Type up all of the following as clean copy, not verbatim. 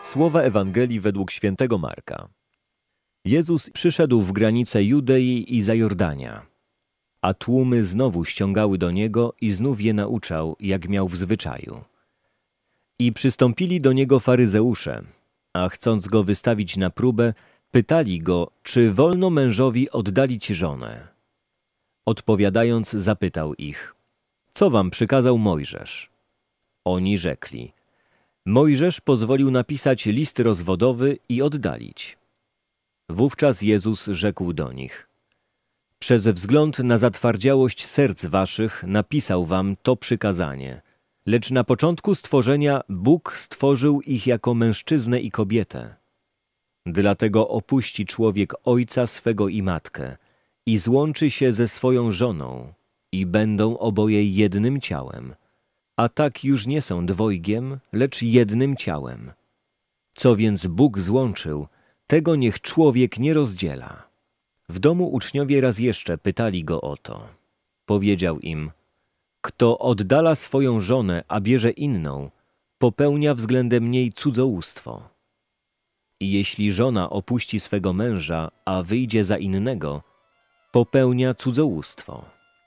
Słowa Ewangelii według świętego Marka. Jezus przyszedł w granice Judei i Zajordania, a tłumy znowu ściągały do Niego i znów je nauczał, jak miał w zwyczaju. I przystąpili do Niego faryzeusze, a chcąc Go wystawić na próbę, pytali Go, czy wolno mężowi oddalić żonę. Odpowiadając, zapytał ich, co wam przykazał Mojżesz? Oni rzekli, Mojżesz pozwolił napisać list rozwodowy i oddalić. Wówczas Jezus rzekł do nich, przez wzgląd na zatwardziałość serc waszych napisał wam to przykazanie, lecz na początku stworzenia Bóg stworzył ich jako mężczyznę i kobietę. Dlatego opuści człowiek ojca swego i matkę i złączy się ze swoją żoną i będą oboje jednym ciałem. A tak już nie są dwojgiem, lecz jednym ciałem. Co więc Bóg złączył, tego niech człowiek nie rozdziela. W domu uczniowie raz jeszcze pytali Go o to. Powiedział im, kto oddala swoją żonę, a bierze inną, popełnia względem niej cudzołóstwo. I jeśli żona opuści swego męża, a wyjdzie za innego, popełnia cudzołóstwo.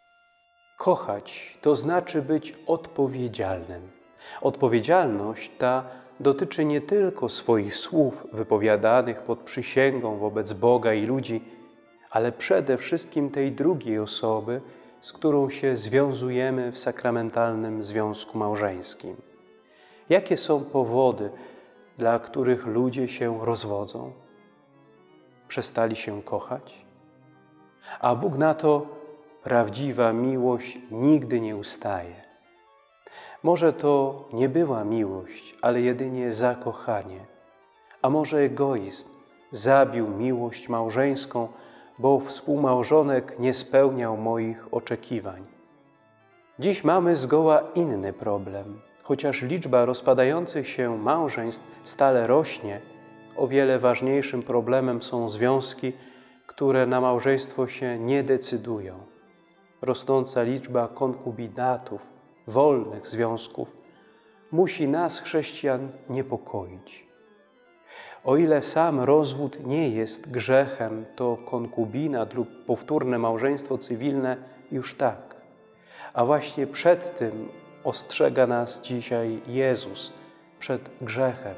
Kochać to znaczy być odpowiedzialnym. Odpowiedzialność ta dotyczy nie tylko swoich słów wypowiadanych pod przysięgą wobec Boga i ludzi, ale przede wszystkim tej drugiej osoby, z którą się związujemy w sakramentalnym związku małżeńskim. Jakie są powody, dla których ludzie się rozwodzą? Przestali się kochać? A Bóg na to, prawdziwa miłość nigdy nie ustaje. Może to nie była miłość, ale jedynie zakochanie. A może egoizm zabił miłość małżeńską, bo współmałżonek nie spełniał moich oczekiwań. Dziś mamy zgoła inny problem. Chociaż liczba rozpadających się małżeństw stale rośnie, o wiele ważniejszym problemem są związki, które na małżeństwo się nie decydują. Rosnąca liczba konkubinatów, wolnych związków, musi nas, chrześcijan, niepokoić. O ile sam rozwód nie jest grzechem, to konkubinat lub powtórne małżeństwo cywilne już tak. A właśnie przed tym ostrzega nas dzisiaj Jezus, przed grzechem.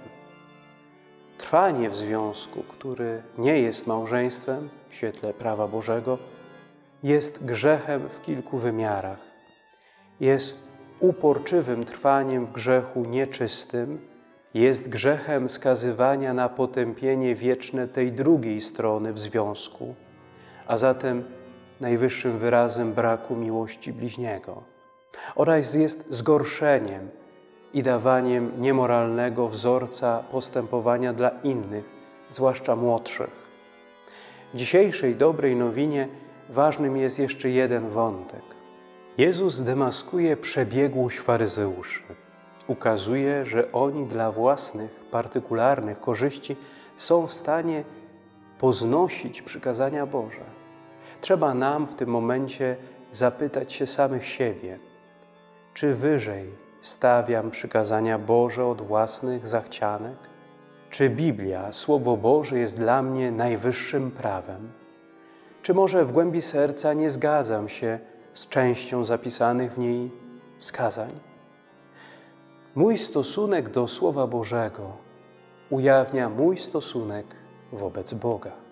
Trwanie w związku, który nie jest małżeństwem w świetle prawa Bożego, jest grzechem w kilku wymiarach. Jest uporczywym trwaniem w grzechu nieczystym, jest grzechem skazywania na potępienie wieczne tej drugiej strony w związku, a zatem najwyższym wyrazem braku miłości bliźniego. Oraz jest zgorszeniem i dawaniem niemoralnego wzorca postępowania dla innych, zwłaszcza młodszych. W dzisiejszej dobrej nowinie ważnym jest jeszcze jeden wątek. Jezus demaskuje przebiegłość faryzeuszy. Ukazuje, że oni dla własnych, partykularnych korzyści są w stanie poznosić przykazania Boże. Trzeba nam w tym momencie zapytać się samych siebie, czy wyżej stawiam przykazania Boże od własnych zachcianek? Czy Biblia, Słowo Boże, jest dla mnie najwyższym prawem? Czy może w głębi serca nie zgadzam się z częścią zapisanych w niej wskazań? Mój stosunek do Słowa Bożego ujawnia mój stosunek wobec Boga.